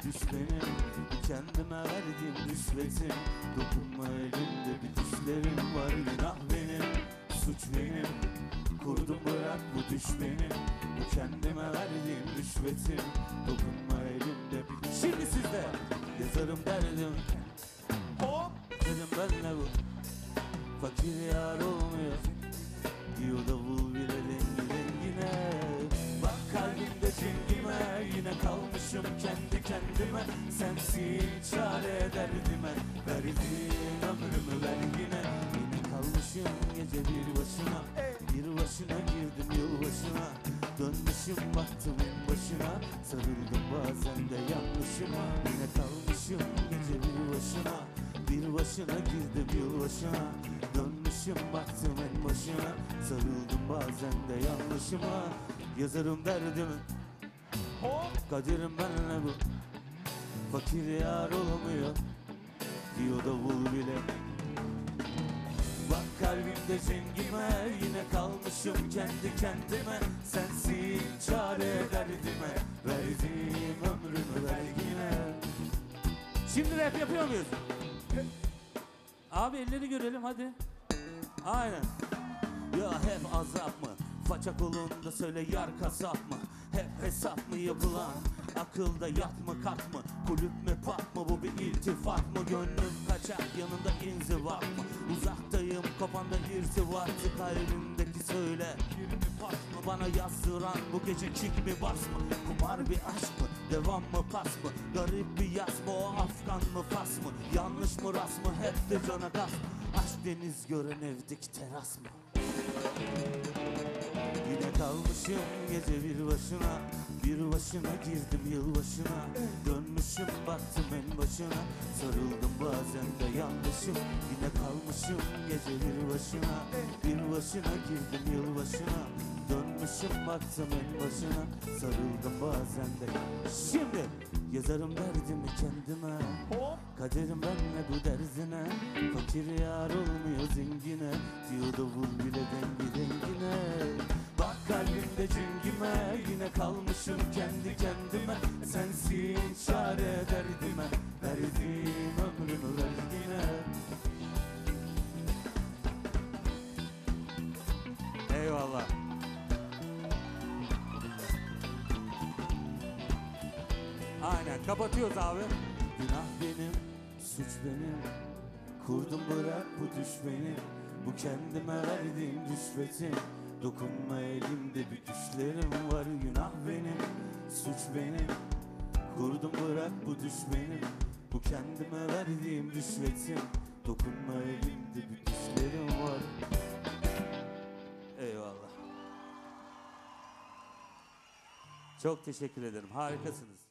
düş benim. Bu kendime verdiğim rüşvetim. Dokunma elimde bir düşlerim var. Günah benim, suç benim. Kurdum bırak bu düş benim. Bu kendime verdiğim rüşvetim. Dokunma elimde bir. Şimdi sizde yazarım derdim. Hop dedim benle bu. Fakir yar olmuyor diyor davul bile dengi dengine. Bak kalbimde cengime, yine kalmışım kendi kendime. Sensin çare derdime, verdiğin ömrümü ver yine. Yine kalmışım gece bir başına, bir başına girdim yılbaşına. Dönmüşüm baktım en başına, sarıldım bazen de yanlışıma. Yine kalmışım gece bir başına, bir başına girdim yılbaşına. Dönmüşüm baktım en başına, sarıldım bazen de yanlışıma. Yazarım derdimi, kaderim benle bu. Fakir yar olamıyor diyor davul bile. Bak kalbimde cengime, yine kalmışım kendi kendime. Sensin çare derdime, verdiğim ömrümü ver yine. Şimdi rap yapıyor muyuz? Abi elleri görelim hadi. Aynen. Ya hep azap mı? Faça kolunda söyle yar kasap mı? Hep hesap mı yapılan? Akılda yat mı kat mı? Kulüp mü pat mı? Bu bir iltifat mı? Gönlüm kaçak yanında inzivat mı? Uzaktayım kafanda irtibatı. Kalbimdeki söyle bir mi pas mı? Bana yazdıran bu gece kick mi bas mı? Kumar bir aşk mı? Devam mı pas mı? Garip bir yaz mı? O Afgan mı Fas mı? Yanlış mı rast mı? Hep de cana gaz mı? Aşk deniz gören evdeki teras mı? Yine kalmışım gece bir başına, bir başına girdim yılbaşına. Dönmüşüm baktım en başına, sarıldım bazen de yanlışım. Yine kalmışım gece bir başına, bir başına girdim yılbaşına. Dönmüşüm baktım en başına, sarıldım bazen de. Şimdi yazarım derdimi kendime, kaderim benle bu derdine. Fakir yar olmuyor zengine, diyor davul bile dengi dengine. Bak kalbimde cengime, yine kalmışım kendi kendime. Sensin çare derdime, verdiğim ömrümü ver yine. Eyvallah. Aynen kapatıyoruz abi. Günah benim, suç benim. Kurdum bırak bu düş benim. Bu kendime verdiğim rüşvetim. Dokunma elimde bir düşlerim var. Günah benim, suç benim. Kurdum bırak bu düş benim. Bu kendime verdiğim rüşvetim. Dokunma elimde bir düşlerim var. Eyvallah. Çok teşekkür ederim. Harikasınız.